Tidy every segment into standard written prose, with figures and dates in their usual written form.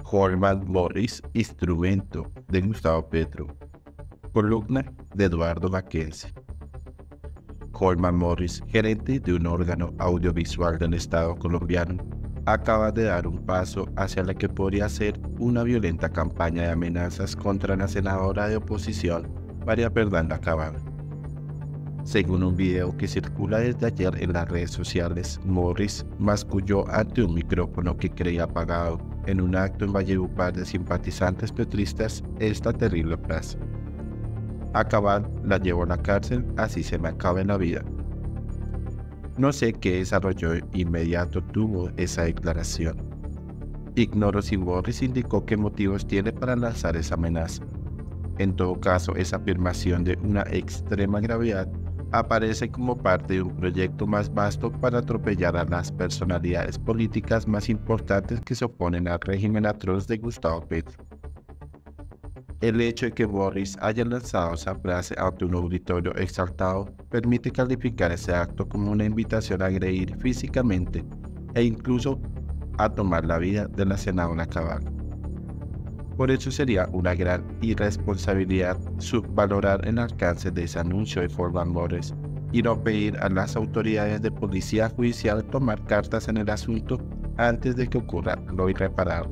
Holman Morris, instrumento de Gustavo Petro. Columna de Eduardo Mackenzie. Holman Morris, gerente de un órgano audiovisual del Estado colombiano, acaba de dar un paso hacia la que podría ser una violenta campaña de amenazas contra la senadora de oposición, María Fernanda Cabal. Según un video que circula desde ayer en las redes sociales, Morris masculló ante un micrófono que creía apagado en un acto en Valledupar de simpatizantes petristas esta terrible frase: a Cabal la llevo a la cárcel, así se me acabe la vida. No sé qué desarrollo inmediato tuvo esa declaración. Ignoro si Morris indicó qué motivos tiene para lanzar esa amenaza. En todo caso, esa afirmación de una extrema gravedad aparece como parte de un proyecto más vasto para atropellar a las personalidades políticas más importantes que se oponen al régimen atroz de Gustavo Petro. El hecho de que Morris haya lanzado esa frase ante un auditorio exaltado permite calificar ese acto como una invitación a agredir físicamente e incluso a tomar la vida de la senadora Cabal. Por eso sería una gran irresponsabilidad subvalorar el alcance de ese anuncio de Holman Morris y no pedir a las autoridades de policía judicial tomar cartas en el asunto antes de que ocurra lo irreparable.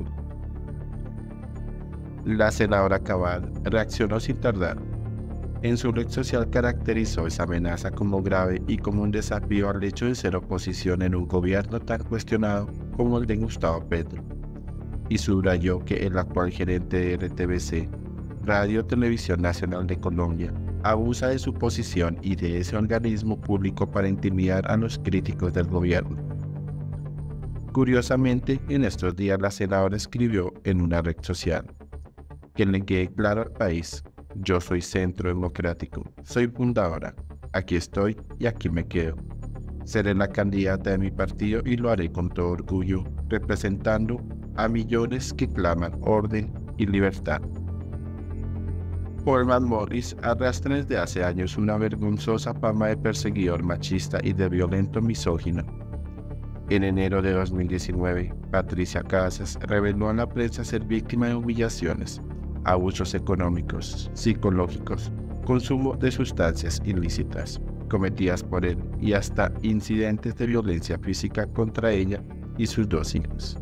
La senadora Cabal reaccionó sin tardar. En su red social caracterizó esa amenaza como grave y como un desafío al hecho de ser oposición en un gobierno tan cuestionado como el de Gustavo Petro, y subrayó que el actual gerente de RTBC, Radio Televisión Nacional de Colombia, abusa de su posición y de ese organismo público para intimidar a los críticos del gobierno. Curiosamente, en estos días la senadora escribió en una red social: que le quede claro al país, yo soy Centro Democrático, soy fundadora, aquí estoy y aquí me quedo. Seré la candidata de mi partido y lo haré con todo orgullo, representando a millones que claman orden y libertad. Holman Morris arrastra desde hace años una vergonzosa fama de perseguidor machista y de violento misógino. En enero de 2019, Patricia Casas reveló a la prensa ser víctima de humillaciones, abusos económicos, psicológicos, consumo de sustancias ilícitas cometidas por él y hasta incidentes de violencia física contra ella y sus 2 hijos.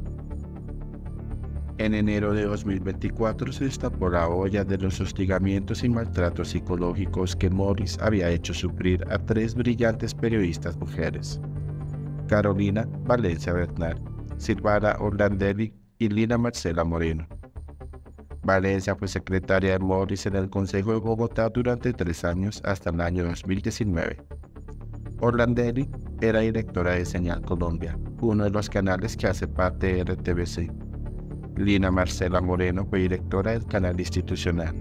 En enero de 2024 se destapó la olla de los hostigamientos y maltratos psicológicos que Morris había hecho sufrir a 3 brillantes periodistas mujeres: Carolina Valencia Bernal, Silvana Orlandelli y Lina Marcela Moreno. Valencia fue secretaria de Morris en el Consejo de Bogotá durante 3 años hasta el año 2019. Orlandelli era directora de Señal Colombia, uno de los canales que hace parte de RTBC. Lina Marcela Moreno fue directora del canal institucional.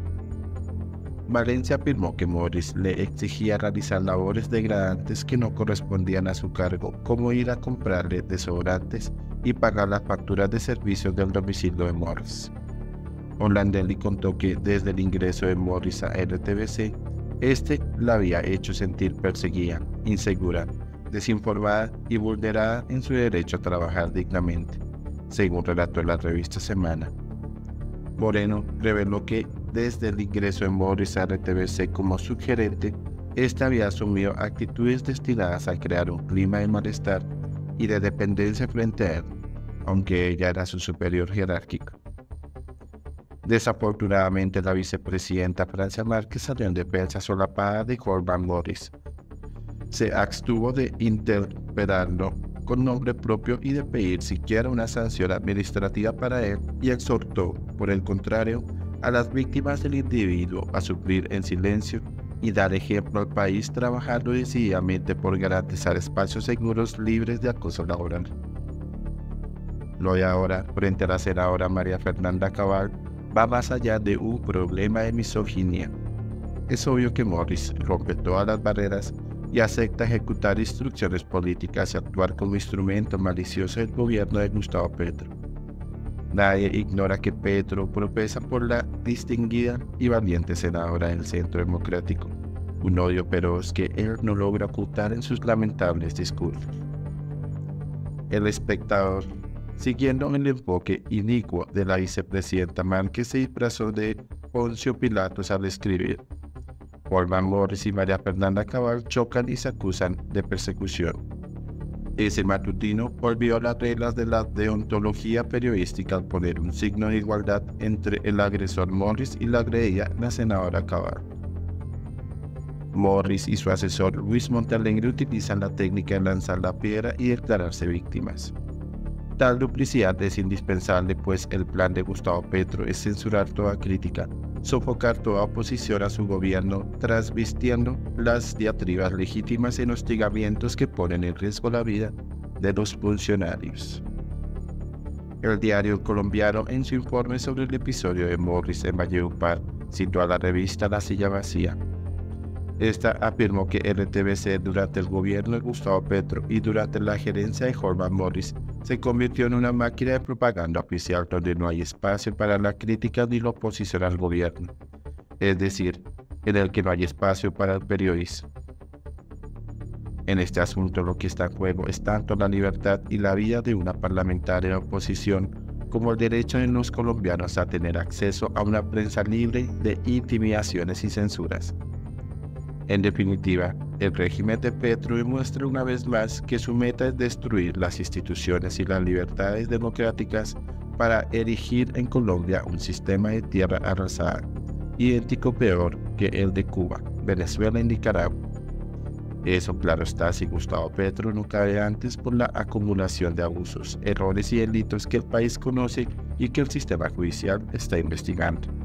Valencia afirmó que Morris le exigía realizar labores degradantes que no correspondían a su cargo, como ir a comprarle desodorantes y pagar las facturas de servicios del domicilio de Morris. Orlandelli contó que desde el ingreso de Morris a RTBC, este la había hecho sentir perseguida, insegura, desinformada y vulnerada en su derecho a trabajar dignamente, según relató la revista Semana. Moreno reveló que desde el ingreso de Morris a RTBC como subgerente, este había asumido actitudes destinadas a crear un clima de malestar y de dependencia frente a él, aunque ella era su superior jerárquico. Desafortunadamente, la vicepresidenta Francia Márquez salió en defensa solapada de Holman Morris. Se abstuvo de interpelarlo con nombre propio y de pedir siquiera una sanción administrativa para él, y exhortó, por el contrario, a las víctimas del individuo a sufrir en silencio y dar ejemplo al país trabajando decididamente por garantizar espacios seguros libres de acoso laboral. Lo de ahora, frente a la senadora María Fernanda Cabal, va más allá de un problema de misoginia. Es obvio que Morris rompe todas las barreras y acepta ejecutar instrucciones políticas y actuar como instrumento malicioso del gobierno de Gustavo Petro. Nadie ignora que Petro profesa por la distinguida y valiente senadora del Centro Democrático, un odio feroz que él no logra ocultar en sus lamentables discursos. El Espectador siguiendo el enfoque inicuo de la vicepresidenta Mann, que se disfrazó de Poncio Pilatos al escribir. Holman Morris y María Fernanda Cabal chocan y se acusan de persecución. Ese matutino olvidó las reglas de la deontología periodística al poner un signo de igualdad entre el agresor Morris y la agredida, la senadora Cabal. Morris y su asesor Luis Montalegre utilizan la técnica de lanzar la piedra y declararse víctimas. Tal duplicidad es indispensable, pues el plan de Gustavo Petro es censurar toda crítica, sofocar toda oposición a su gobierno, trasvistiendo las diatribas legítimas en hostigamientos que ponen en riesgo la vida de los funcionarios. El diario colombiano, en su informe sobre el episodio de Morris en Valledupar, citó a la revista La Silla Vacía. Esta afirmó que RTBC durante el gobierno de Gustavo Petro y durante la gerencia de Holman Morris se convirtió en una máquina de propaganda oficial donde no hay espacio para la crítica ni la oposición al gobierno, es decir, en el que no hay espacio para el periodismo. En este asunto lo que está en juego es tanto la libertad y la vida de una parlamentaria de oposición como el derecho de los colombianos a tener acceso a una prensa libre de intimidaciones y censuras. En definitiva, el régimen de Petro demuestra una vez más que su meta es destruir las instituciones y las libertades democráticas para erigir en Colombia un sistema de tierra arrasada, idéntico peor que el de Cuba, Venezuela y Nicaragua. Eso claro está si Gustavo Petro no cae antes por la acumulación de abusos, errores y delitos que el país conoce y que el sistema judicial está investigando.